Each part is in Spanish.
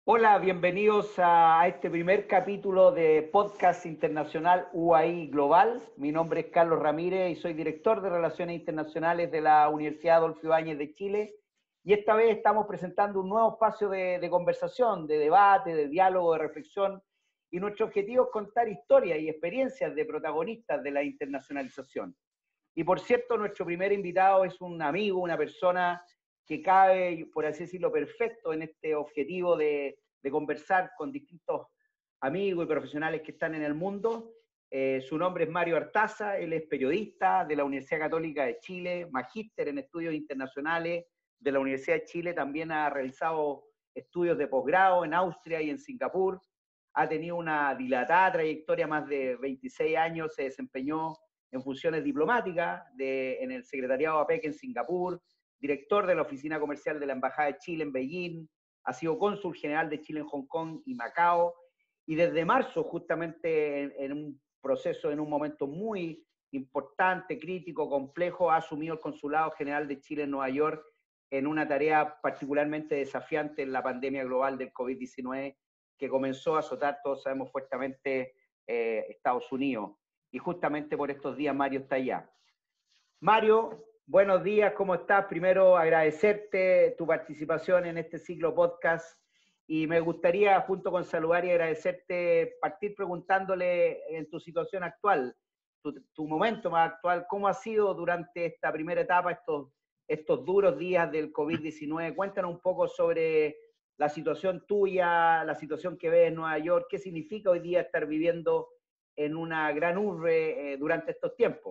Hola, bienvenidos a este primer capítulo de Podcast Internacional UAI Global. Mi nombre es Carlos Ramírez y soy director de Relaciones Internacionales de la Universidad Adolfo Ibáñez de Chile. Y esta vez estamos presentando un nuevo espacio de conversación, de debate, de diálogo, de reflexión. Y nuestro objetivo es contar historias y experiencias de protagonistas de la internacionalización. Y por cierto, nuestro primer invitado es un amigo, una persona que cabe, por así decirlo, perfecto en este objetivo de conversar con distintos amigos y profesionales que están en el mundo. Su nombre es Mario Artaza, él es periodista de la Universidad Católica de Chile, magíster en estudios internacionales de la Universidad de Chile, también ha realizado estudios de posgrado en Austria y en Singapur, ha tenido una dilatada trayectoria, más de 26 años, se desempeñó en funciones diplomáticas en el secretariado APEC en Singapur, director de la Oficina Comercial de la Embajada de Chile en Beijing, ha sido cónsul general de Chile en Hong Kong y Macao, y desde marzo, justamente en un proceso, en un momento muy importante, crítico, complejo, ha asumido el Consulado General de Chile en Nueva York en una tarea particularmente desafiante en la pandemia global del COVID-19 que comenzó a azotar, todos sabemos, fuertemente Estados Unidos. Y justamente por estos días Mario está allá. Mario, buenos días, ¿cómo estás? Primero agradecerte tu participación en este ciclo podcast y me gustaría, junto con saludar y agradecerte, partir preguntándole en tu situación actual, tu momento más actual, ¿cómo ha sido durante esta primera etapa, estos duros días del COVID-19? Cuéntanos un poco sobre la situación tuya, la situación que ves en Nueva York, qué significa hoy día estar viviendo en una gran urbe durante estos tiempos.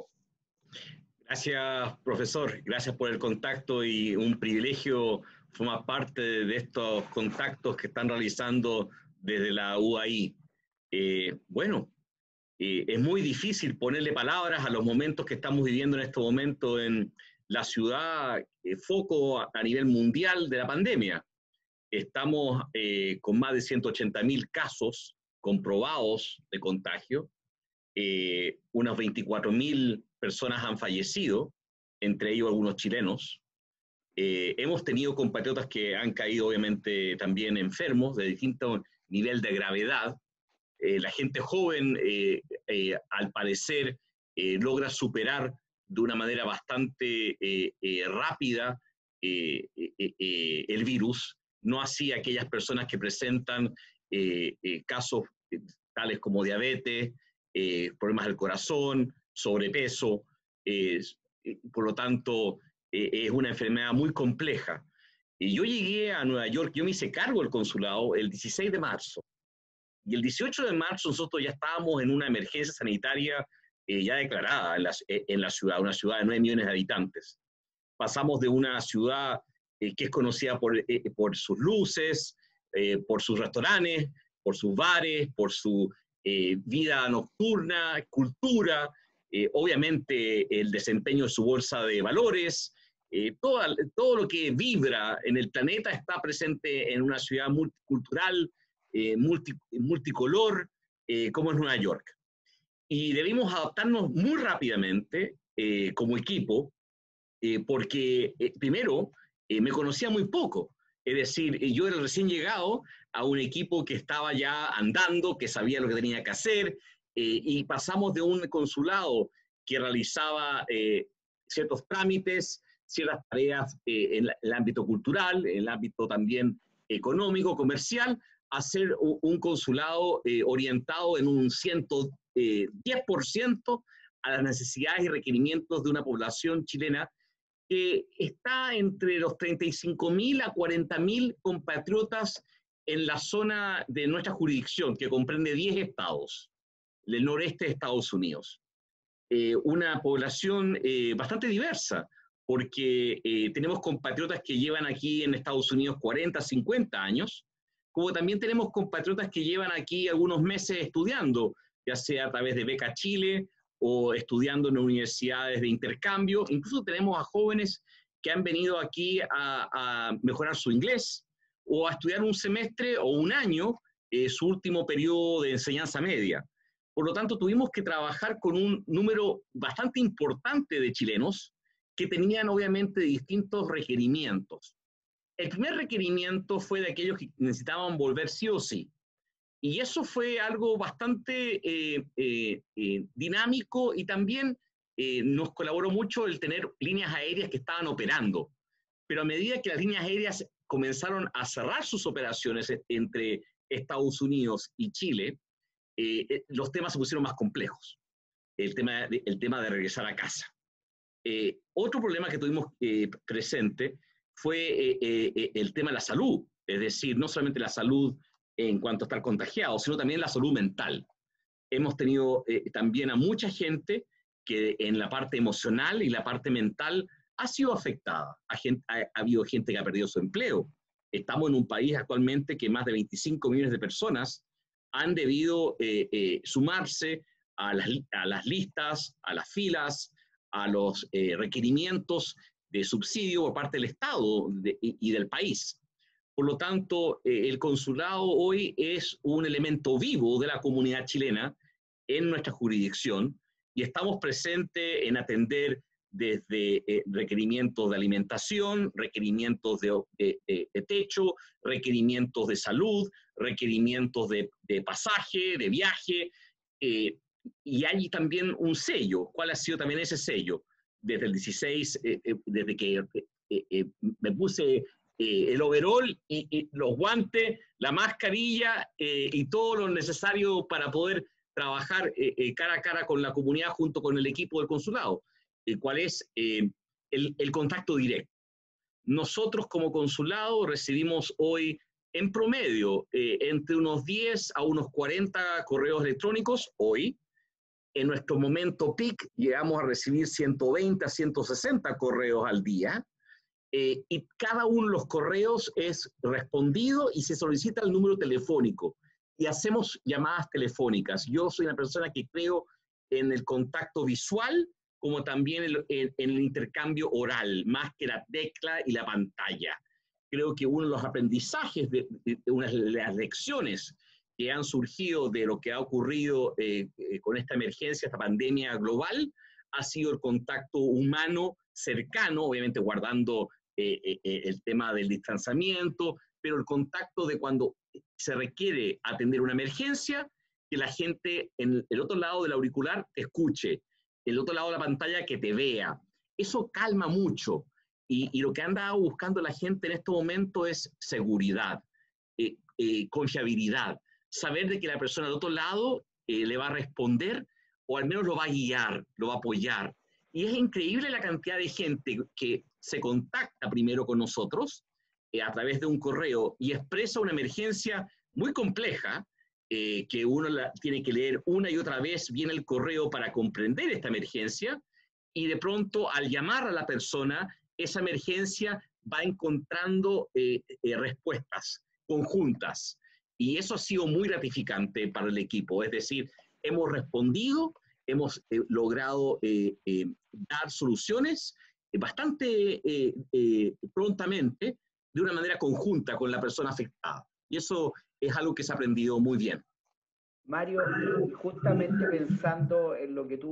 Gracias, profesor. Gracias por el contacto y un privilegio formar parte de estos contactos que están realizando desde la UAI. Es muy difícil ponerle palabras a los momentos que estamos viviendo en este momento en la ciudad, foco a nivel mundial de la pandemia. Estamos con más de 180.000 casos comprobados de contagio. Unas 24.000 personas han fallecido, entre ellos algunos chilenos. Hemos tenido compatriotas que han caído obviamente también enfermos de distinto nivel de gravedad. La gente joven, al parecer, logra superar de una manera bastante rápida el virus, no así aquellas personas que presentan casos tales como diabetes, problemas del corazón, sobrepeso, por lo tanto es una enfermedad muy compleja. Y yo llegué a Nueva York, yo me hice cargo del consulado el 16 de marzo, y el 18 de marzo nosotros ya estábamos en una emergencia sanitaria ya declarada en la ciudad, una ciudad de 9 millones de habitantes. Pasamos de una ciudad que es conocida por sus luces, por sus restaurantes, por sus bares, por su vida nocturna, cultura, obviamente el desempeño de su bolsa de valores, todo lo que vibra en el planeta está presente en una ciudad multicultural, multicolor, como es Nueva York. Y debimos adaptarnos muy rápidamente como equipo, porque primero me conocía muy poco. Es decir, yo era recién llegado a un equipo que estaba ya andando, que sabía lo que tenía que hacer, y pasamos de un consulado que realizaba ciertos trámites, ciertas tareas en el ámbito cultural, en el ámbito también económico, comercial, a ser un consulado orientado en un 110% a las necesidades y requerimientos de una población chilena que está entre los 35.000 a 40.000 compatriotas en la zona de nuestra jurisdicción, que comprende 10 estados del noreste de Estados Unidos. Una población bastante diversa, porque tenemos compatriotas que llevan aquí en Estados Unidos 40, 50 años, como también tenemos compatriotas que llevan aquí algunos meses estudiando, ya sea a través de Beca Chile o estudiando en universidades de intercambio. Incluso tenemos a jóvenes que han venido aquí a mejorar su inglés o a estudiar un semestre o un año, su último periodo de enseñanza media. Por lo tanto, tuvimos que trabajar con un número bastante importante de chilenos que tenían obviamente distintos requerimientos. El primer requerimiento fue de aquellos que necesitaban volver sí o sí. Y eso fue algo bastante dinámico y también nos colaboró mucho el tener líneas aéreas que estaban operando. Pero a medida que las líneas aéreas comenzaron a cerrar sus operaciones entre Estados Unidos y Chile, los temas se pusieron más complejos. El tema de regresar a casa. Otro problema que tuvimos presente fue el tema de la salud, es decir, no solamente la salud en cuanto a estar contagiado, sino también la salud mental. Hemos tenido también a mucha gente que en la parte emocional y la parte mental ha sido afectada. Ha habido gente que ha perdido su empleo. Estamos en un país actualmente que más de 25 millones de personas han debido sumarse a las listas, a las filas, a los requerimientos de subsidio por parte del Estado y del país. Por lo tanto, el consulado hoy es un elemento vivo de la comunidad chilena en nuestra jurisdicción y estamos presentes en atender desde requerimientos de alimentación, requerimientos de techo, requerimientos de salud, requerimientos de pasaje, de viaje, y hay también un sello. ¿Cuál ha sido también ese sello? Desde el 16, desde que me puse el overall y los guantes, la mascarilla y todo lo necesario para poder trabajar cara a cara con la comunidad junto con el equipo del consulado, cuál es el contacto directo. Nosotros como consulado recibimos hoy en promedio entre unos 10 a unos 40 correos electrónicos hoy. En nuestro momento peak llegamos a recibir 120 a 160 correos al día. Y cada uno de los correos es respondido y se solicita el número telefónico. Y hacemos llamadas telefónicas. Yo soy una persona que creo en el contacto visual como también en el intercambio oral, más que la tecla y la pantalla. Creo que uno de los aprendizajes, de unas de las lecciones que han surgido de lo que ha ocurrido con esta emergencia, esta pandemia global, ha sido el contacto humano cercano, obviamente guardando el tema del distanciamiento, pero el contacto de cuando se requiere atender una emergencia, que la gente en el otro lado del auricular te escuche, el otro lado de la pantalla que te vea. Eso calma mucho. Y lo que anda buscando la gente en este momento es seguridad, confiabilidad, saber de que la persona del otro lado le va a responder o al menos lo va a guiar, lo va a apoyar. Y es increíble la cantidad de gente que se contacta primero con nosotros a través de un correo y expresa una emergencia muy compleja, que uno tiene que leer una y otra vez bien el correo para comprender esta emergencia, y de pronto al llamar a la persona, esa emergencia va encontrando respuestas conjuntas. Y eso ha sido muy gratificante para el equipo. Es decir, hemos respondido, hemos logrado dar soluciones bastante prontamente, de una manera conjunta con la persona afectada. Y eso es algo que se ha aprendido muy bien. Mario, justamente pensando en lo que tú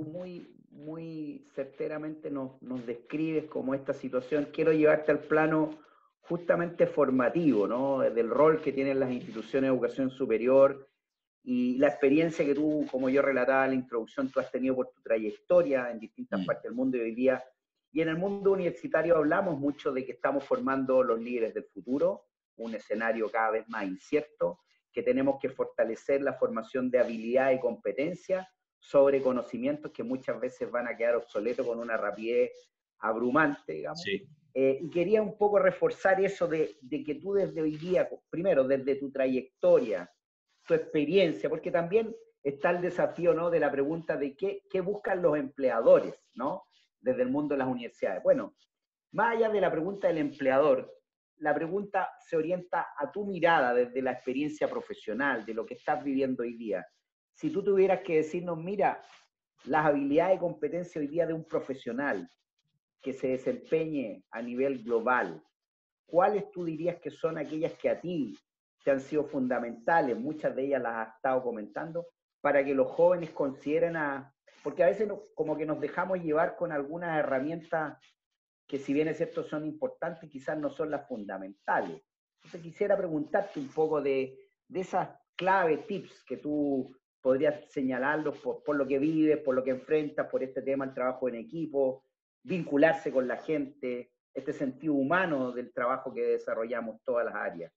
muy certeramente nos describes como esta situación, quiero llevarte al plano justamente formativo, ¿no? Del rol que tienen las instituciones de educación superior y la experiencia que tú, como yo relataba en la introducción, tú has tenido por tu trayectoria en distintas partes del mundo y hoy día. Y en el mundo universitario hablamos mucho de que estamos formando los líderes del futuro, un escenario cada vez más incierto, que tenemos que fortalecer la formación de habilidad y competencia sobre conocimientos que muchas veces van a quedar obsoletos con una rapidez abrumante, digamos. Sí. Y quería un poco reforzar eso de que tú desde hoy día, primero desde tu trayectoria, tu experiencia, porque también está el desafío, ¿no?, de la pregunta de qué buscan los empleadores, ¿no?, desde el mundo de las universidades. Bueno, más allá de la pregunta del empleador, la pregunta se orienta a tu mirada desde la experiencia profesional, de lo que estás viviendo hoy día. Si tú tuvieras que decirnos, mira, las habilidades y competencias hoy día de un profesional que se desempeñe a nivel global, ¿cuáles tú dirías que son aquellas que a ti te han sido fundamentales? Muchas de ellas las has estado comentando, para que los jóvenes consideren porque a veces como que nos dejamos llevar con algunas herramientas que si bien es cierto son importantes, quizás no son las fundamentales. Entonces quisiera preguntarte un poco de esas claves, tips que tú podrías señalarlos por lo que vives, por lo que enfrentas, por este tema, el trabajo en equipo, vincularse con la gente, este sentido humano del trabajo que desarrollamos todas las áreas.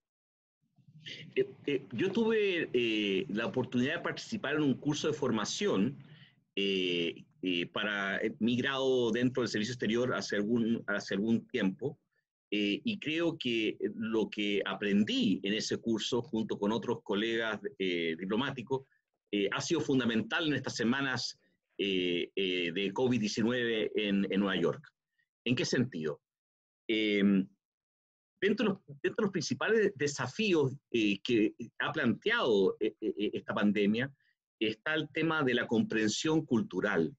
Yo tuve la oportunidad de participar en un curso de formación para mi grado dentro del servicio exterior hace algún tiempo, y creo que lo que aprendí en ese curso junto con otros colegas diplomáticos ha sido fundamental en estas semanas de COVID-19 en Nueva York. ¿En qué sentido? Dentro de los principales desafíos que ha planteado esta pandemia está el tema de la comprensión cultural.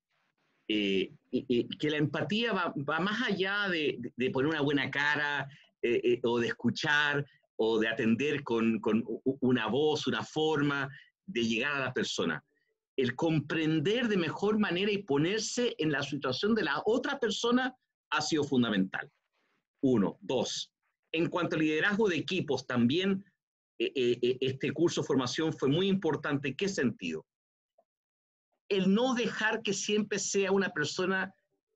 Que la empatía va más allá de poner una buena cara o de escuchar o de atender con una voz, una forma de llegar a la persona. El comprender de mejor manera y ponerse en la situación de la otra persona ha sido fundamental. Uno. Dos. En cuanto al liderazgo de equipos, también este curso de formación fue muy importante. ¿En qué sentido? El no dejar que siempre sea una persona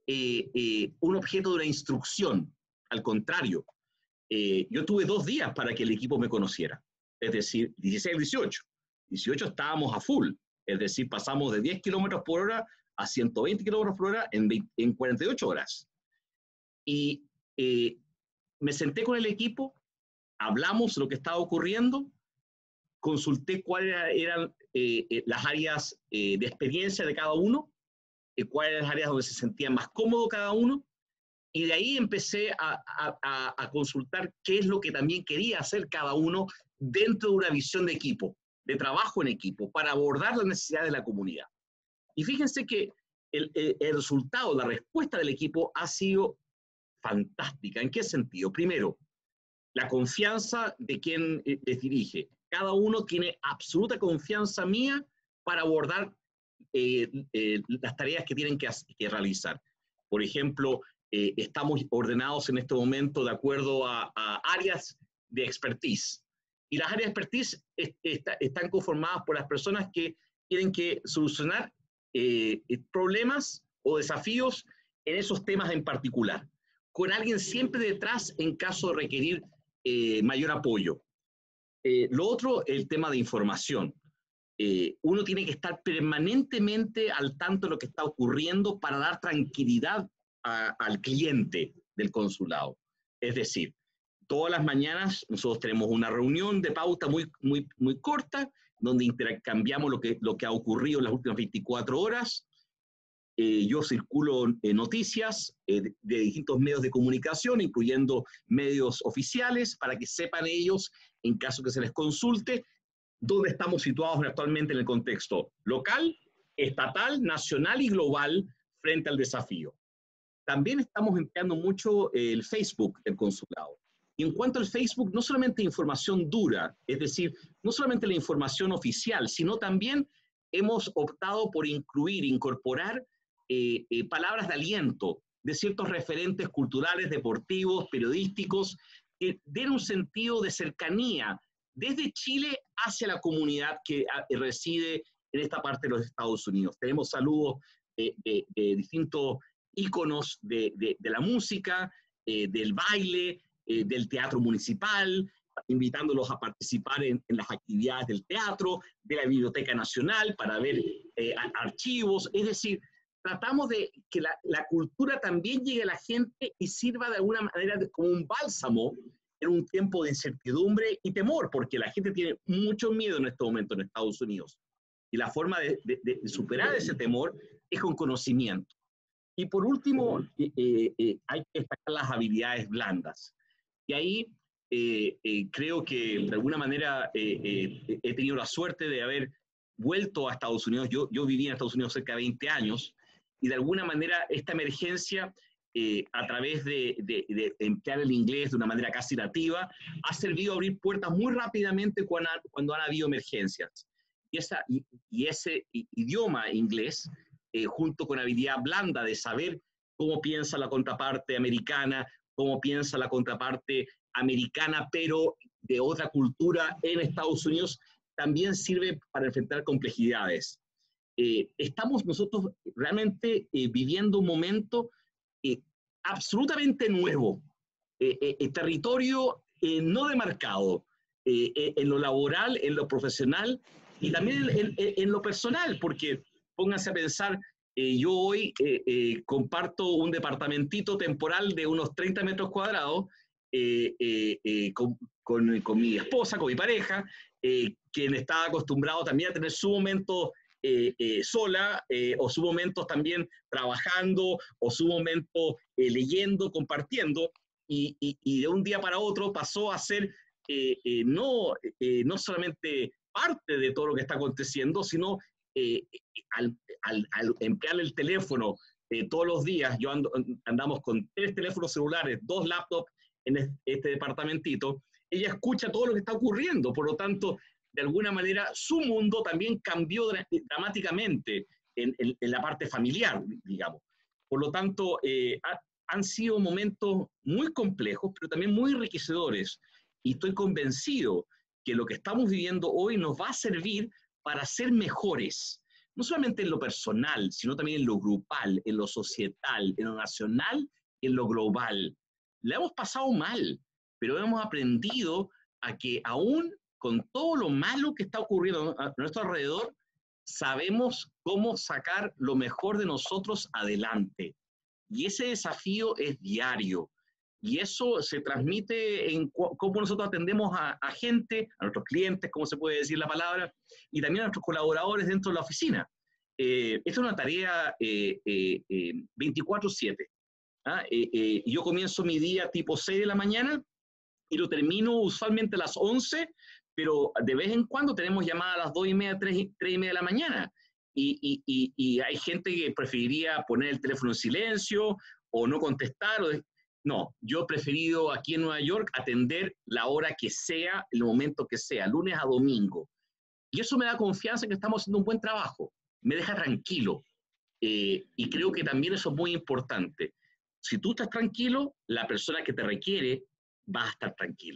un objeto de una instrucción. Al contrario, yo tuve 2 días para que el equipo me conociera. Es decir, 16, 18. 18 estábamos a full. Es decir, pasamos de 10 kilómetros por hora a 120 kilómetros por hora en 48 horas. Y me senté con el equipo, hablamos de lo que estaba ocurriendo, consulté cuáles eran las áreas de experiencia de cada uno, cuáles eran las áreas donde se sentía más cómodo cada uno, y de ahí empecé a consultar qué es lo que también quería hacer cada uno dentro de una visión de equipo, de trabajo en equipo, para abordar las necesidades de la comunidad. Y fíjense que el resultado, la respuesta del equipo ha sido fantástica. ¿En qué sentido? Primero, la confianza de quien les dirige. Cada uno tiene absoluta confianza mía para abordar las tareas que tienen que realizar. Por ejemplo, estamos ordenados en este momento de acuerdo a áreas de expertise. Y las áreas de expertise están conformadas por las personas que tienen que solucionar problemas o desafíos en esos temas en particular, con alguien siempre detrás en caso de requerir mayor apoyo. Lo otro, el tema de información. Uno tiene que estar permanentemente al tanto de lo que está ocurriendo para dar tranquilidad al cliente del consulado. Es decir, todas las mañanas nosotros tenemos una reunión de pauta muy corta, donde intercambiamos lo que ha ocurrido en las últimas 24 horas. Yo circulo noticias de distintos medios de comunicación, incluyendo medios oficiales, para que sepan ellos, en caso que se les consulte, dónde estamos situados actualmente en el contexto local, estatal, nacional y global frente al desafío. También estamos empleando mucho el Facebook del consulado. Y en cuanto al Facebook, no solamente información dura, es decir, no solamente la información oficial, sino también hemos optado por incorporar palabras de aliento de ciertos referentes culturales, deportivos, periodísticos, que den un sentido de cercanía desde Chile hacia la comunidad que reside en esta parte de los Estados Unidos. Tenemos saludos de distintos íconos de la música, del baile, del teatro municipal, invitándolos a participar en las actividades del teatro, de la Biblioteca Nacional para ver archivos. Es decir, tratamos de que la cultura también llegue a la gente y sirva de alguna manera como un bálsamo en un tiempo de incertidumbre y temor, porque la gente tiene mucho miedo en este momento en Estados Unidos. Y la forma de superar ese temor es con conocimiento. Y por último, hay que destacar las habilidades blandas. Y ahí creo que de alguna manera he tenido la suerte de haber vuelto a Estados Unidos. Yo viví en Estados Unidos cerca de 20 años y de alguna manera esta emergencia, a través de emplear el inglés de una manera casi nativa, ha servido a abrir puertas muy rápidamente cuando han habido emergencias. Y ese idioma inglés, junto con habilidad blanda de saber cómo piensa la contraparte americana, cómo piensa la contraparte americana, pero de otra cultura en Estados Unidos, también sirve para enfrentar complejidades. Estamos nosotros realmente viviendo un momento absolutamente nuevo, territorio no demarcado, en lo laboral, en lo profesional y también en lo personal, porque pónganse a pensar, yo hoy comparto un departamentito temporal de unos 30 metros cuadrados con mi esposa, con mi pareja, quien está acostumbrado también a tener su momento sola, o su momentos también trabajando, o su momento leyendo, compartiendo, y de un día para otro pasó a ser no solamente parte de todo lo que está aconteciendo, sino al emplear el teléfono todos los días, andamos con 3 teléfonos celulares, 2 laptops en este departamentito, ella escucha todo lo que está ocurriendo, por lo tanto, de alguna manera, su mundo también cambió dramáticamente en la parte familiar, digamos. Por lo tanto, han sido momentos muy complejos, pero también muy enriquecedores. Y estoy convencido que lo que estamos viviendo hoy nos va a servir para ser mejores, no solamente en lo personal, sino también en lo grupal, en lo societal, en lo nacional y en lo global. La hemos pasado mal, pero hemos aprendido a que aún con todo lo malo que está ocurriendo a nuestro alrededor, sabemos cómo sacar lo mejor de nosotros adelante. Y ese desafío es diario. Y eso se transmite en cómo nosotros atendemos a gente, a nuestros clientes, cómo se puede decir la palabra, y también a nuestros colaboradores dentro de la oficina. Esta es una tarea 24/7. ¿Ah? Yo comienzo mi día tipo 6 de la mañana y lo termino usualmente a las 11, pero de vez en cuando tenemos llamadas a las 2:30, 3:30 de la mañana. Y hay gente que preferiría poner el teléfono en silencio o no contestar. No, yo he preferido aquí en Nueva York atender la hora que sea, el momento que sea, lunes a domingo. Y eso me da confianza en que estamos haciendo un buen trabajo, me deja tranquilo. Y creo que también eso es muy importante. Si tú estás tranquilo, la persona que te requiere va a estar tranquila.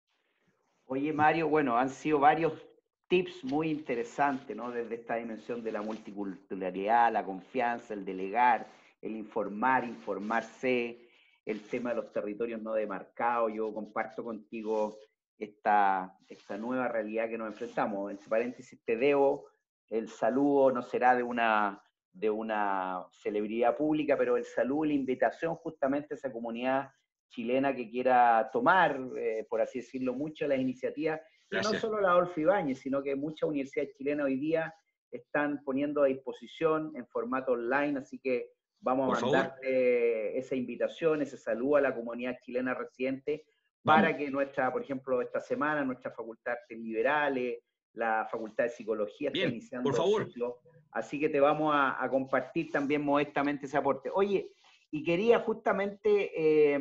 Oye, Mario, bueno, han sido varios tips muy interesantes, ¿no? Desde esta dimensión de la multiculturalidad, la confianza, el delegar, el informar, informarse, el tema de los territorios no demarcados. Yo comparto contigo esta nueva realidad que nos enfrentamos. Entre paréntesis, te debo, el saludo no será de una celebridad pública, pero el saludo y la invitación justamente a esa comunidad chilena que quiera tomar, por así decirlo, mucho las iniciativas, que no solo la Adolfo Ibáñez, sino que muchas universidades chilenas hoy día están poniendo a disposición en formato online, así que vamos a mandar esa invitación, ese saludo a la comunidad chilena residente, para que nuestra, por ejemplo, esta semana, nuestra Facultad de Artes Liberales, la Facultad de Psicología está iniciando por favor. ciclo, así que te vamos a compartir también modestamente ese aporte. Oye, y quería justamente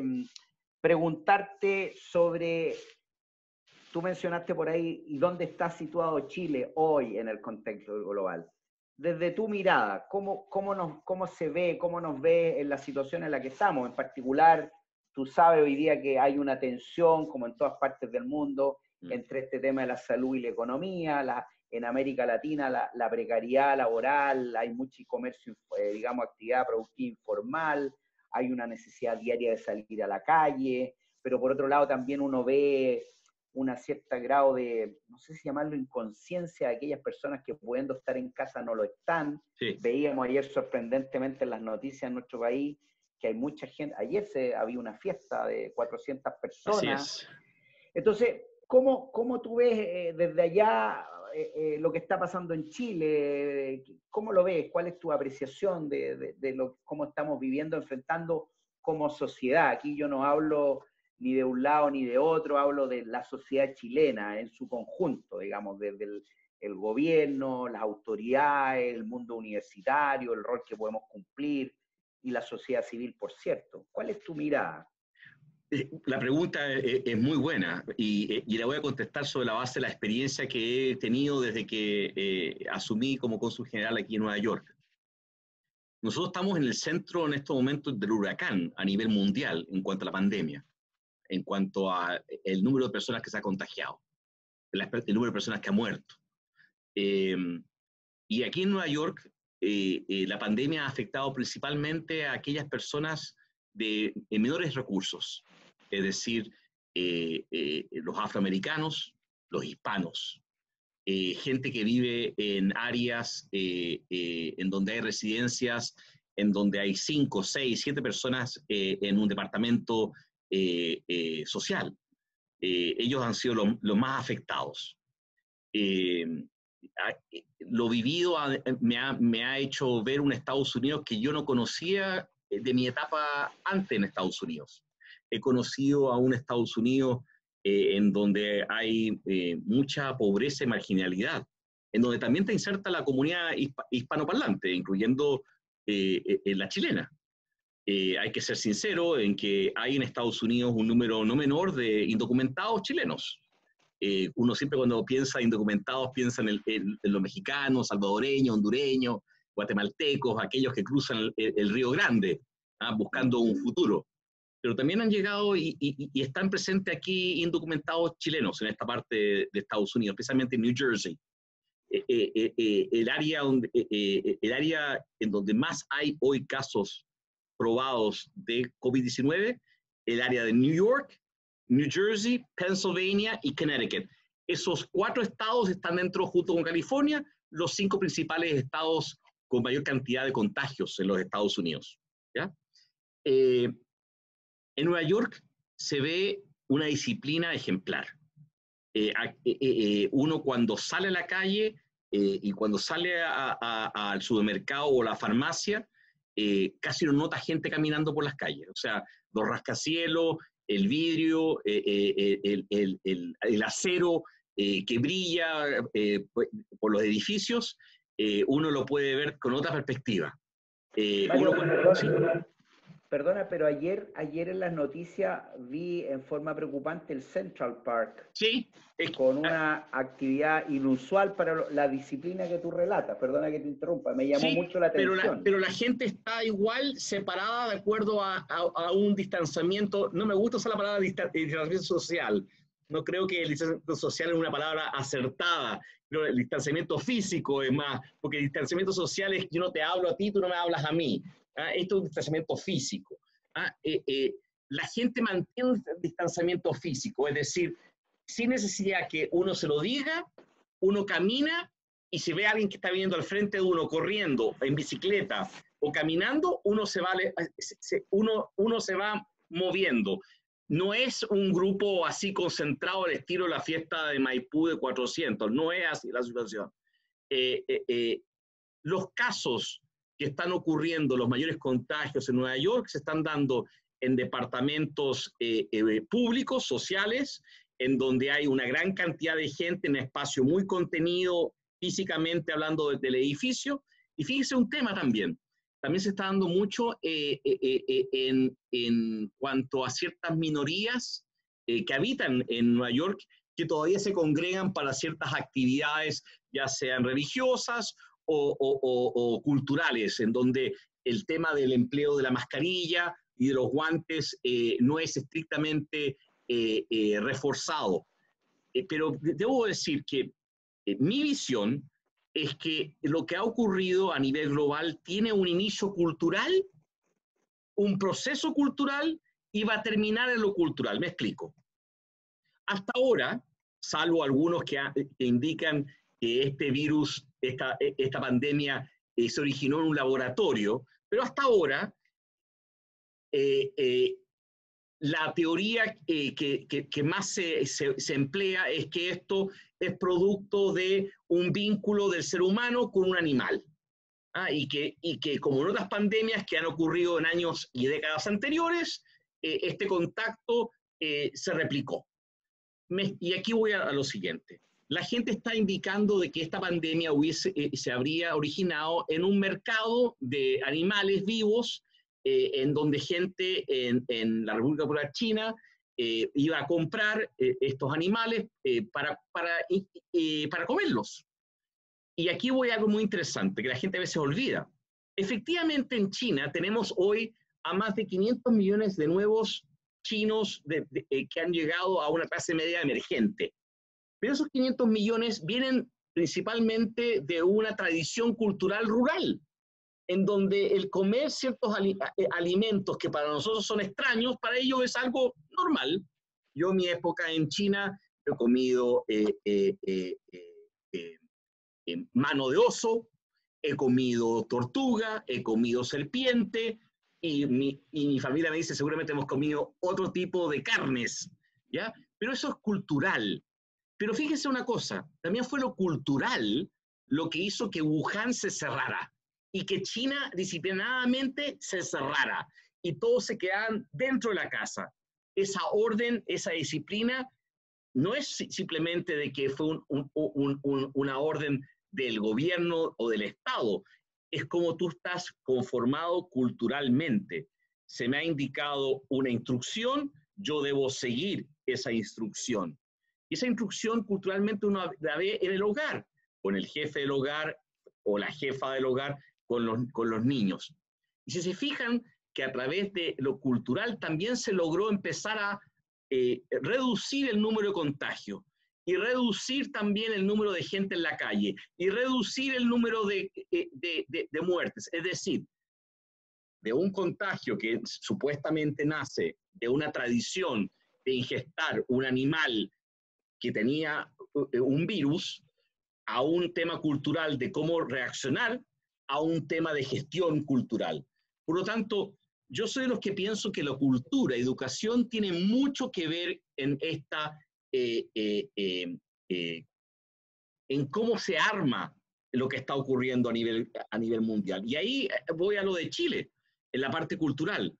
preguntarte sobre, tú mencionaste por ahí, ¿y dónde está situado Chile hoy en el contexto global? Desde tu mirada, ¿cómo se ve, cómo nos ve en la situación en la que estamos? En particular, tú sabes hoy día que hay una tensión, como en todas partes del mundo, entre este tema de la salud y la economía, en América Latina la precariedad laboral, hay mucho comercio, digamos, actividad productiva informal, hay una necesidad diaria de salir a la calle, pero por otro lado también uno ve una cierta grado de, no sé si llamarlo inconsciencia de aquellas personas que pudiendo estar en casa no lo están. Sí. Veíamos ayer sorprendentemente en las noticias en nuestro país que hay mucha gente, ayer había una fiesta de 400 personas. Entonces, ¿cómo tú ves desde allá lo que está pasando en Chile? ¿Cómo lo ves? ¿Cuál es tu apreciación de cómo estamos viviendo, enfrentando como sociedad? Aquí yo no hablo ni de un lado ni de otro, hablo de la sociedad chilena en su conjunto, digamos, desde el gobierno, las autoridades, el mundo universitario, el rol que podemos cumplir, y la sociedad civil, por cierto. ¿Cuál es tu mirada? La pregunta es muy buena y la voy a contestar sobre la base de la experiencia que he tenido desde que asumí como cónsul general aquí en Nueva York. nosotros estamos en el centro en estos momentos del huracán a nivel mundial en cuanto a la pandemia, en cuanto a el número de personas que se ha contagiado, el número de personas que ha muerto. Y aquí en Nueva York, la pandemia ha afectado principalmente a aquellas personas de menores recursos, es decir, los afroamericanos, los hispanos, gente que vive en áreas en donde hay residencias, en donde hay 5, 6, 7 personas en un departamento social. Ellos han sido los más afectados. Lo vivido me ha hecho ver un Estados Unidos que yo no conocía de mi etapa antes en Estados Unidos. He conocido a un Estados Unidos en donde hay mucha pobreza y marginalidad, en donde también te inserta la comunidad hispanoparlante, incluyendo la chilena. Hay que ser sincero en que hay en Estados Unidos un número no menor de indocumentados chilenos. Uno siempre cuando piensa indocumentados piensa en los mexicanos, salvadoreños, hondureños, guatemaltecos, aquellos que cruzan el Río Grande, buscando un futuro. Pero también han llegado y están presentes aquí indocumentados chilenos en esta parte de Estados Unidos, especialmente en New Jersey. El área en donde más hay hoy casos probados de COVID-19, el área de New York, New Jersey, Pennsylvania y Connecticut. Esos 4 estados están dentro, junto con California, los 5 principales estados con mayor cantidad de contagios en los Estados Unidos. ¿Ya? En Nueva York se ve una disciplina ejemplar. Uno cuando sale a la calle y cuando sale al supermercado o a la farmacia, casi no nota gente caminando por las calles. O sea, los rascacielos, el vidrio, el acero que brilla por los edificios, uno lo puede ver con otra perspectiva. Perdona, pero ayer en las noticias vi en forma preocupante el Central Park. Sí. Con una actividad inusual para la disciplina que tú relatas. Perdona que te interrumpa, me llamó mucho la atención. Pero la gente está igual separada de acuerdo a un distanciamiento. No me gusta usar la palabra distanciamiento social. No creo que el distanciamiento social es una palabra acertada. Pero el distanciamiento físico es más, porque el distanciamiento social es que yo no te hablo a ti, tú no me hablas a mí. Esto es un distanciamiento físico. La gente mantiene un distanciamiento físico, es decir, sin necesidad que uno se lo diga, uno camina y si ve a alguien que está viniendo al frente de uno corriendo, en bicicleta o caminando, uno se va moviendo. No es un grupo así concentrado al estilo de la fiesta de Maipú de 400, no es así la situación. Los casos que están ocurriendo, los mayores contagios en Nueva York, se están dando en departamentos públicos, sociales, en donde hay una gran cantidad de gente en un espacio muy contenido físicamente hablando del edificio. Y fíjese un tema también se está dando mucho en cuanto a ciertas minorías que habitan en Nueva York, que todavía se congregan para ciertas actividades, ya sean religiosas o culturales, en donde el tema del empleo de la mascarilla y de los guantes no es estrictamente reforzado. Pero debo decir que mi visión es que lo que ha ocurrido a nivel global tiene un inicio cultural, un proceso cultural y va a terminar en lo cultural. Me explico. Hasta ahora, salvo algunos que indican que este virus, esta pandemia se originó en un laboratorio, pero hasta ahora la teoría que más se emplea es que esto es producto de un vínculo del ser humano con un animal. Y que como en otras pandemias que han ocurrido en años y décadas anteriores, este contacto se replicó. Y aquí voy a lo siguiente. La gente está indicando de que esta pandemia se habría originado en un mercado de animales vivos, en donde gente en la República Popular China iba a comprar estos animales para comerlos. Y aquí voy a algo muy interesante, que la gente a veces olvida. efectivamente en China tenemos hoy a más de 500 millones de nuevos chinos que han llegado a una clase media emergente. Pero esos 500 millones vienen principalmente de una tradición cultural rural, en donde el comer ciertos alimentos que para nosotros son extraños, para ellos es algo normal. Yo en mi época en China he comido mano de oso, he comido tortuga, he comido serpiente, y mi familia me dice, seguramente hemos comido otro tipo de carnes, ¿ya? Pero eso es cultural. Pero fíjese una cosa, también fue lo cultural lo que hizo que Wuhan se cerrara y que China disciplinadamente se cerrara y todos se quedaban dentro de la casa. Esa orden, esa disciplina, no es simplemente de que fue una orden del gobierno o del Estado, es como tú estás conformado culturalmente. Se me ha indicado una instrucción, yo debo seguir esa instrucción. Y esa instrucción culturalmente uno la ve en el hogar, con el jefe del hogar o la jefa del hogar, con los niños. Y si se fijan que a través de lo cultural también se logró empezar a reducir el número de contagios y reducir también el número de gente en la calle y reducir el número de muertes. Es decir, de un contagio que supuestamente nace de una tradición de ingestar un animal que tenía un virus, a un tema cultural de cómo reaccionar, a un tema de gestión cultural. Por lo tanto, yo soy de los que pienso que la cultura, educación, tiene mucho que ver en esta, en cómo se arma lo que está ocurriendo a nivel mundial. Y ahí voy a lo de Chile, en la parte cultural.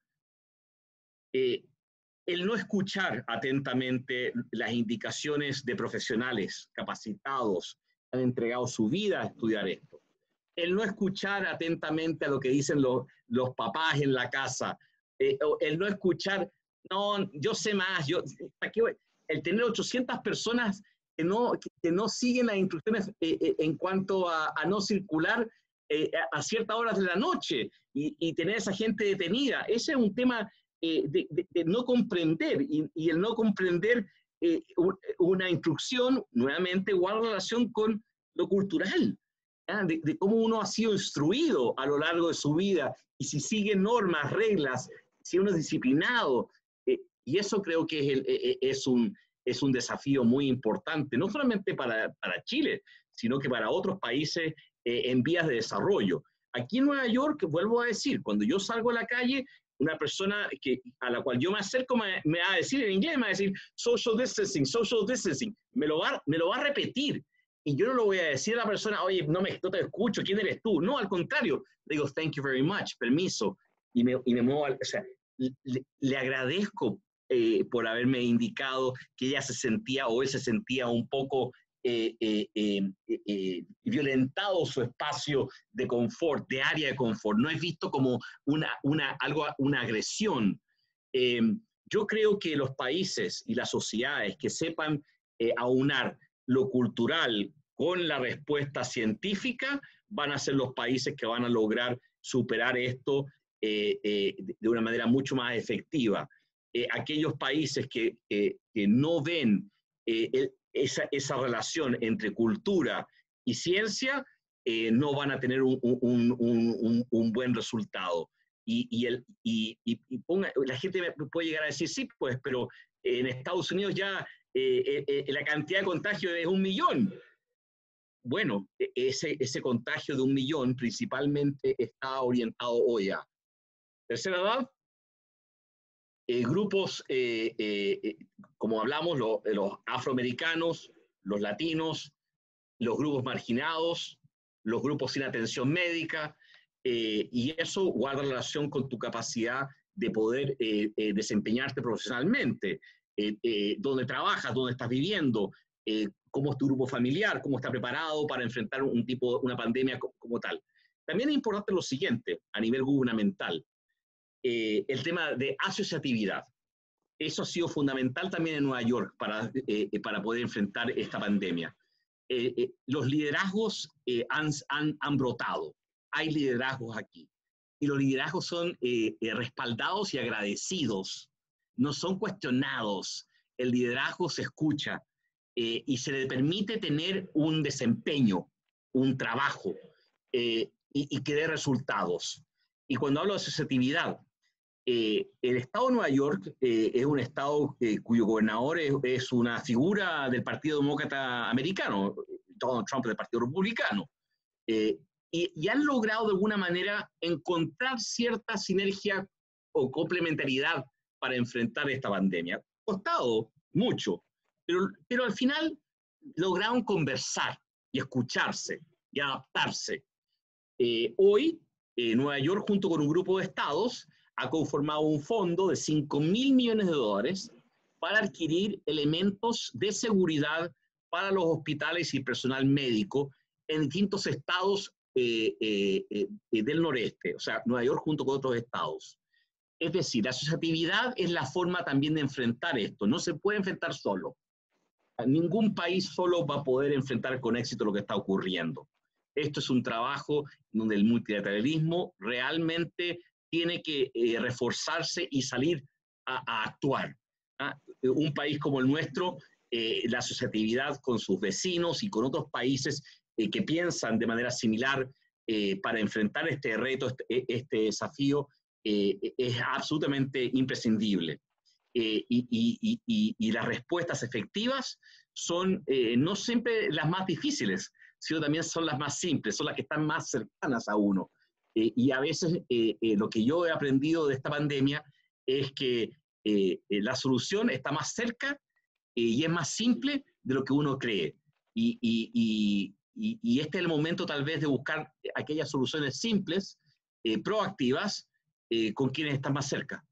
El no escuchar atentamente las indicaciones de profesionales capacitados que han entregado su vida a estudiar esto. El no escuchar atentamente a lo que dicen los papás en la casa. El no escuchar, no, yo sé más, el tener 800 personas que no siguen las instrucciones en cuanto a no circular a ciertas horas de la noche y tener a esa gente detenida. Ese es un tema de no comprender, y el no comprender una instrucción, nuevamente, guarda relación con lo cultural, de cómo uno ha sido instruido a lo largo de su vida, y si sigue normas, reglas, si uno es disciplinado, y eso creo que es un desafío muy importante, no solamente para Chile, sino que para otros países en vías de desarrollo. Aquí en Nueva York, vuelvo a decir, cuando yo salgo a la calle, una persona a la cual yo me acerco me va a decir en inglés, me va a decir social distancing, me lo va a repetir. Y yo no lo voy a decir a la persona, oye, no te escucho, ¿quién eres tú? No, al contrario, le digo, thank you very much, permiso, y me muevo, o sea, le agradezco por haberme indicado que ella se sentía o él se sentía un poco violentado su espacio de confort, de área de confort. No es visto como una agresión. Yo creo que los países y las sociedades que sepan aunar lo cultural con la respuesta científica van a ser los países que van a lograr superar esto de una manera mucho más efectiva. Aquellos países que no ven esa relación entre cultura y ciencia no van a tener un buen resultado. La gente puede llegar a decir, sí, pues, pero en Estados Unidos ya la cantidad de contagio es 1 millón. Bueno, ese contagio de 1 millón principalmente está orientado hoy a tercera edad, grupos, como hablamos, los afroamericanos, los latinos, los grupos marginados, los grupos sin atención médica, y eso guarda relación con tu capacidad de poder desempeñarte profesionalmente, dónde trabajas, dónde estás viviendo, cómo es tu grupo familiar, cómo está preparado para enfrentar una pandemia como tal. También es importante lo siguiente, a nivel gubernamental, el tema de asociatividad. Eso ha sido fundamental también en Nueva York para poder enfrentar esta pandemia. Los liderazgos han brotado. hay liderazgos aquí. Y los liderazgos son respaldados y agradecidos, no son cuestionados. El liderazgo se escucha y se le permite tener un desempeño, un trabajo y que dé resultados. Y cuando hablo de asociatividad, el estado de Nueva York es un estado cuyo gobernador es una figura del Partido Demócrata Americano, Donald Trump del Partido Republicano. Eh, y han logrado de alguna manera encontrar cierta sinergia o complementariedad para enfrentar esta pandemia. Ha costado mucho, pero al final lograron conversar y escucharse y adaptarse. Hoy, Nueva York, junto con un grupo de estados, ha conformado un fondo de $5.000 millones para adquirir elementos de seguridad para los hospitales y personal médico en distintos estados del noreste, o sea, Nueva York junto con otros estados. Es decir, la asociatividad es la forma también de enfrentar esto. No se puede enfrentar solo. Ningún país solo va a poder enfrentar con éxito lo que está ocurriendo. Esto es un trabajo donde el multilateralismo realmente tiene que reforzarse y salir a actuar. ¿Ah? Un país como el nuestro, la asociatividad con sus vecinos y con otros países que piensan de manera similar para enfrentar este reto, este desafío, es absolutamente imprescindible. Y las respuestas efectivas son no siempre las más difíciles, sino también son las más simples, son las que están más cercanas a uno. Y a veces lo que yo he aprendido de esta pandemia es que la solución está más cerca y es más simple de lo que uno cree. Y este es el momento tal vez de buscar aquellas soluciones simples, proactivas, con quienes están más cerca.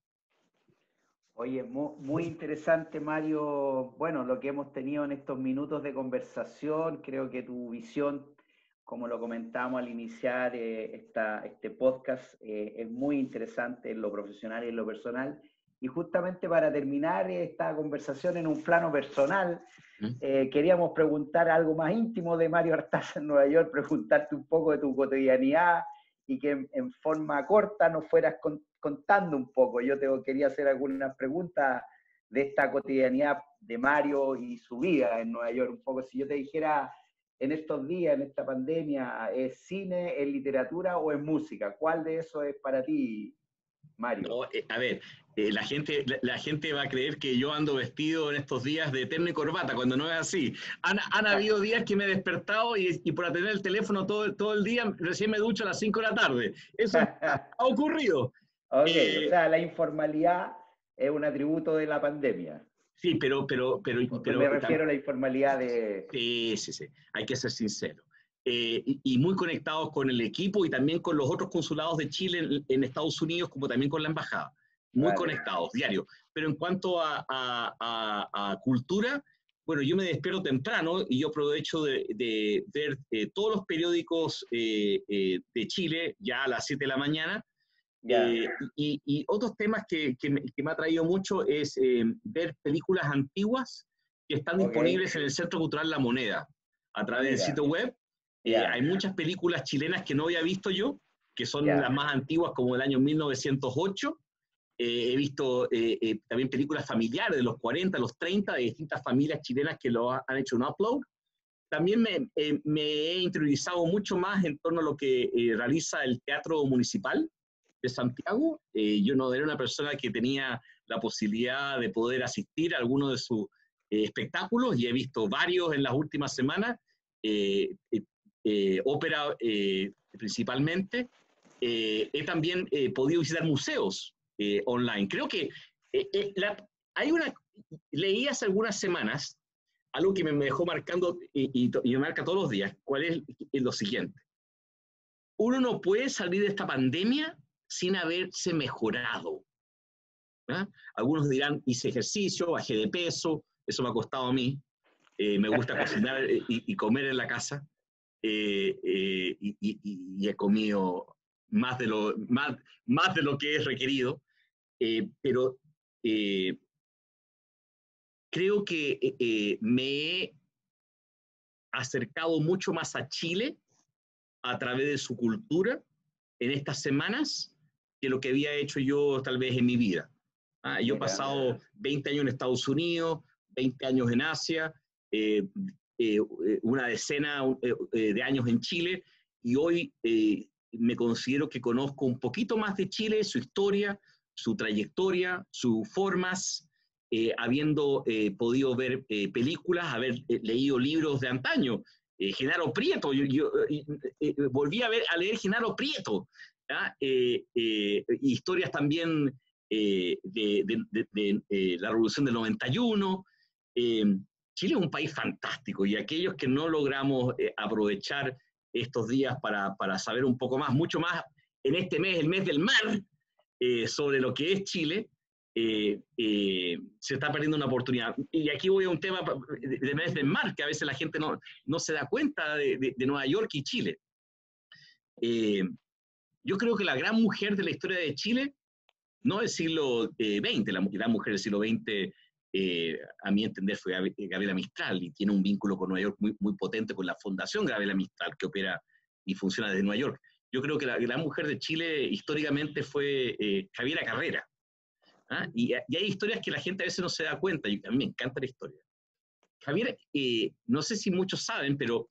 Oye, muy interesante, Mario. Bueno, lo que hemos tenido en estos minutos de conversación, creo que tu visión, como lo comentamos al iniciar este podcast, es muy interesante en lo profesional y en lo personal. Y justamente para terminar esta conversación en un plano personal, queríamos preguntar algo más íntimo de Mario Artaza en Nueva York, preguntarte un poco de tu cotidianidad y que en forma corta nos fueras contando un poco. Yo te quería hacer algunas preguntas de esta cotidianidad de Mario y su vida en Nueva York. Un poco, si yo te dijera en estos días, en esta pandemia, ¿es cine, es literatura o es música? ¿Cuál de eso es para ti, Mario? No, a ver, la gente va a creer que yo ando vestido en estos días de terno y corbata, cuando no es así. Han habido días que me he despertado y por atender el teléfono todo el día, recién me ducho a las 5 de la tarde. Eso ha ocurrido. Ok, o sea, la informalidad es un atributo de la pandemia. Sí, pero Me refiero a la informalidad de... sí, hay que ser sincero. Y muy conectados con el equipo y también con los otros consulados de Chile en Estados Unidos, como también con la embajada. Muy conectados, diario. Pero en cuanto a cultura, bueno, yo me despierto temprano y yo aprovecho de ver todos los periódicos de Chile ya a las 7 de la mañana. Y otros temas que me ha traído mucho es ver películas antiguas que están disponibles en el Centro Cultural La Moneda a través del sitio web. Hay muchas películas chilenas que no había visto yo, que son las más antiguas, como del año 1908. He visto también películas familiares de los 40, los 30, de distintas familias chilenas que lo han hecho un upload. También me he interiorizado mucho más en torno a lo que realiza el Teatro Municipal de Santiago. Yo no era una persona que tenía la posibilidad de poder asistir a alguno de sus espectáculos y he visto varios en las últimas semanas, ópera principalmente. He también podido visitar museos online. Creo que leí hace algunas semanas algo que me dejó marcando y me marca todos los días. ¿Cuál es lo siguiente? Uno no puede salir de esta pandemia sin haberse mejorado. ¿Ah? Algunos dirán, hice ejercicio, bajé de peso, eso me ha costado a mí. Me gusta cocinar y comer en la casa. Y he comido más de lo que es requerido. Pero creo que me he acercado mucho más a Chile a través de su cultura, en estas semanas que lo que había hecho yo tal vez en mi vida. Yo he pasado 20 años en Estados Unidos, 20 años en Asia, una decena de años en Chile, y hoy me considero que conozco un poquito más de Chile, su historia, su trayectoria, sus formas, habiendo podido ver películas, haber leído libros de antaño. Genaro Prieto, yo volví a leer Genaro Prieto, historias también de la Revolución del 91. Chile es un país fantástico, y aquellos que no logramos aprovechar estos días para saber un poco más, mucho más en este mes, el mes del mar, sobre lo que es Chile, se está perdiendo una oportunidad. Y aquí voy a un tema de mes del mar, que a veces la gente no se da cuenta de Nueva York y Chile. Yo creo que la gran mujer de la historia de Chile, no del siglo XX, la gran mujer del siglo XX, a mi entender, fue Gabriela Mistral, y tiene un vínculo con Nueva York muy, muy potente con la Fundación Gabriela Mistral, que opera y funciona desde Nueva York. Yo creo que la gran mujer de Chile históricamente fue Javiera Carrera. Y hay historias que la gente a veces no se da cuenta, y a mí me encanta la historia. Javiera, no sé si muchos saben, pero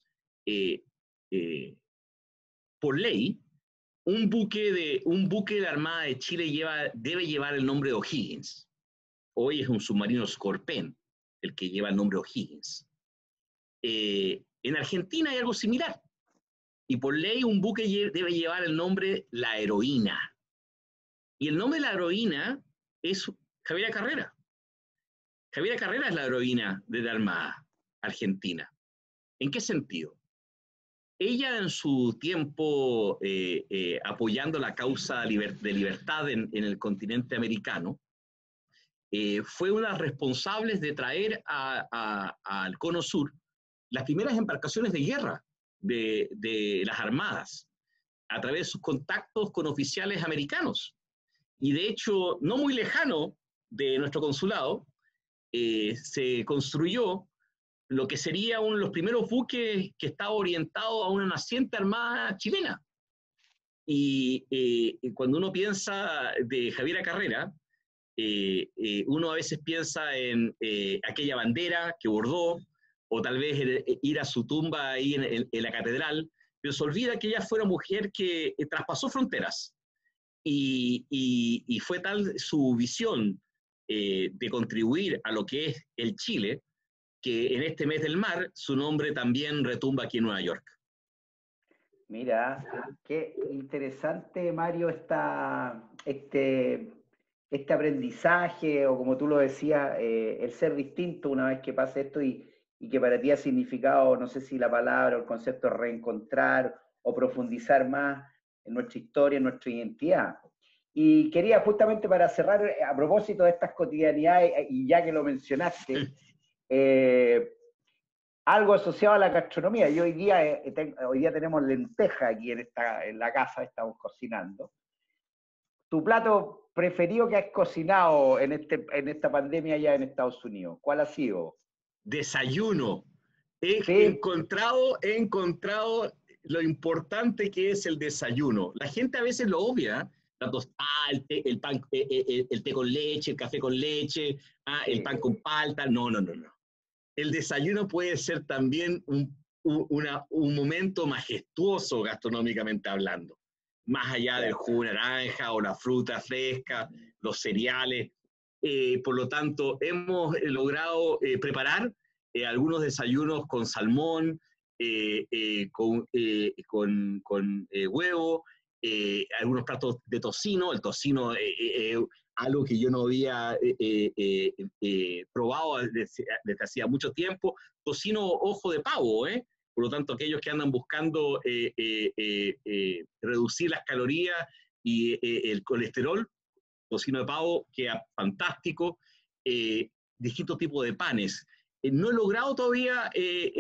por ley, un buque de la Armada de Chile debe llevar el nombre de O'Higgins. Hoy es un submarino Scorpion el que lleva el nombre O'Higgins. En Argentina hay algo similar. Y por ley un buque debe llevar el nombre La Heroína. Y el nombre de la heroína es Javiera Carrera. Javiera Carrera es la heroína de la Armada Argentina. ¿En qué sentido? Ella en su tiempo apoyando la causa de libertad en el continente americano, fue una de las responsables de traer al Cono Sur las primeras embarcaciones de guerra de las armadas, a través de sus contactos con oficiales americanos. Y de hecho, no muy lejano de nuestro consulado, se construyó lo que sería uno de los primeros buques que estaba orientado a una naciente armada chilena. Y cuando uno piensa de Javiera Carrera, uno a veces piensa en aquella bandera que bordó, o tal vez ir a su tumba ahí en la catedral, pero se olvida que ella fue una mujer que traspasó fronteras, y fue tal su visión de contribuir a lo que es el Chile, que en este mes del mar su nombre también retumba aquí en Nueva York. Mira, qué interesante, Mario, este aprendizaje, o como tú lo decías, el ser distinto una vez que pasa esto, y que para ti ha significado, no sé si la palabra o el concepto, reencontrar o profundizar más en nuestra historia, en nuestra identidad. Y quería, justamente para cerrar, a propósito de estas cotidianidades, y ya que lo mencionaste, algo asociado a la gastronomía. Y hoy día tenemos lenteja aquí en la casa, estamos cocinando. ¿Tu plato preferido que has cocinado en esta pandemia allá en Estados Unidos? ¿Cuál ha sido? Desayuno. He ¿Sí? encontrado lo importante que es el desayuno. La gente a veces lo obvia, la tostada, el pan, el té con leche, el café con leche, Sí. el pan con palta. No. El desayuno puede ser también un momento majestuoso gastronómicamente hablando, más allá del jugo de naranja o la fruta fresca, los cereales. Por lo tanto, hemos logrado preparar algunos desayunos con salmón, con huevo, algunos platos de tocino. El tocino, algo que yo no había probado desde hacía mucho tiempo. Tocino ojo de pavo, por lo tanto, aquellos que andan buscando reducir las calorías y el colesterol, tocino de pavo queda fantástico. Distintos tipos de panes. No he logrado todavía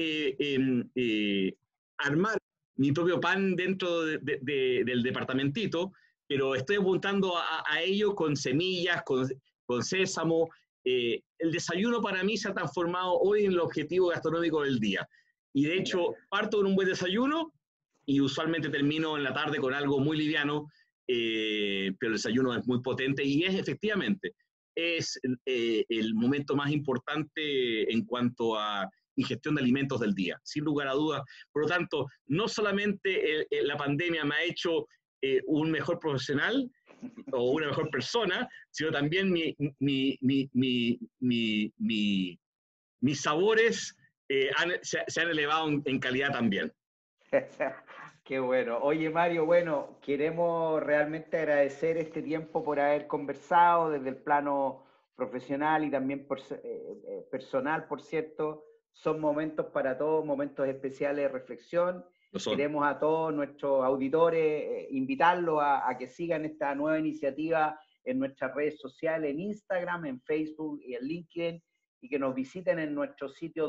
armar mi propio pan dentro del departamentito, pero estoy apuntando a ello con semillas, con sésamo. El desayuno para mí se ha transformado hoy en el objetivo gastronómico del día. Y de hecho, parto con un buen desayuno y usualmente termino en la tarde con algo muy liviano, pero el desayuno es muy potente y es efectivamente, es el momento más importante en cuanto a ingestión de alimentos del día, sin lugar a dudas. Por lo tanto, no solamente la pandemia me ha hecho un mejor profesional o una mejor persona, sino también mis sabores se han elevado en calidad también. Qué bueno. Oye, Mario, bueno, queremos realmente agradecer este tiempo por haber conversado desde el plano profesional y también personal, por cierto. Son momentos para todos, momentos especiales de reflexión. Queremos a todos nuestros auditores invitarlos a que sigan esta nueva iniciativa en nuestras redes sociales, en Instagram, en Facebook y en LinkedIn, y que nos visiten en nuestro sitio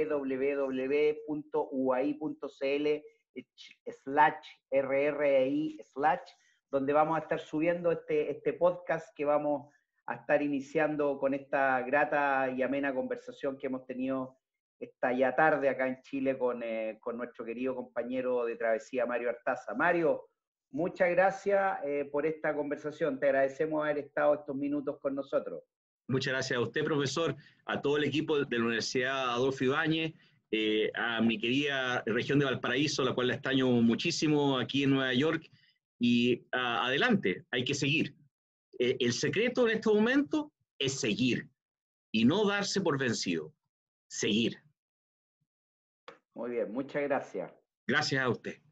www.uai.cl/RRI/, donde vamos a estar subiendo este podcast que vamos a estar iniciando con esta grata y amena conversación que hemos tenido esta ya tarde acá en Chile con nuestro querido compañero de travesía, Mario Artaza. Mario, muchas gracias por esta conversación. Te agradecemos haber estado estos minutos con nosotros. Muchas gracias a usted, profesor, a todo el equipo de la Universidad Adolfo Ibáñez, a mi querida región de Valparaíso, la cual la extraño muchísimo aquí en Nueva York, y adelante, hay que seguir. El secreto en este momento es seguir y no darse por vencido, seguir. Muy bien, muchas gracias. Gracias a usted.